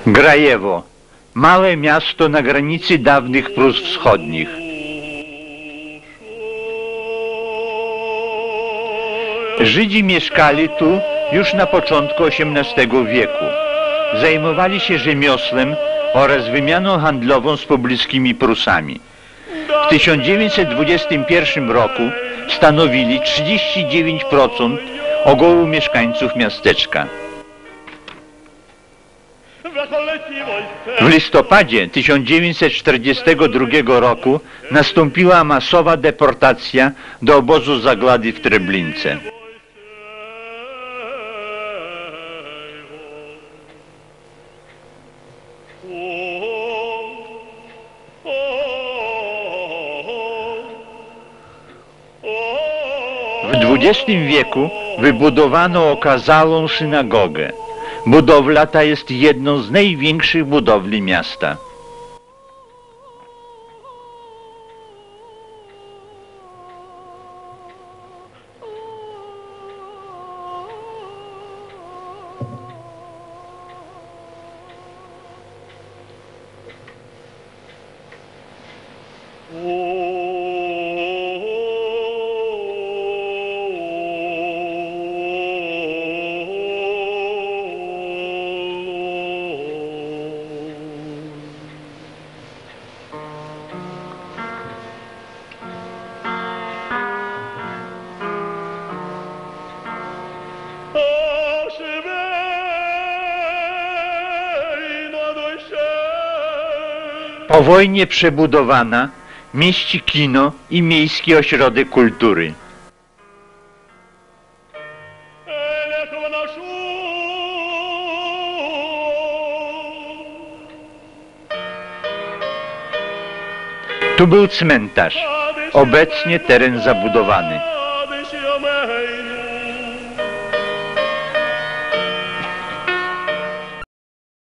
Grajewo, małe miasto na granicy dawnych Prus Wschodnich. Żydzi mieszkali tu już na początku XVIII wieku. Zajmowali się rzemiosłem oraz wymianą handlową z pobliskimi Prusami. W 1921 roku stanowili 39% ogółu mieszkańców miasteczka. W listopadzie 1942 roku nastąpiła masowa deportacja do obozu zagłady w Treblince. W XX wieku wybudowano okazałą synagogę. Budowla ta jest jedną z największych budowli miasta. Po wojnie przebudowana, mieści kino i miejski ośrodek kultury. Tu był cmentarz, obecnie teren zabudowany.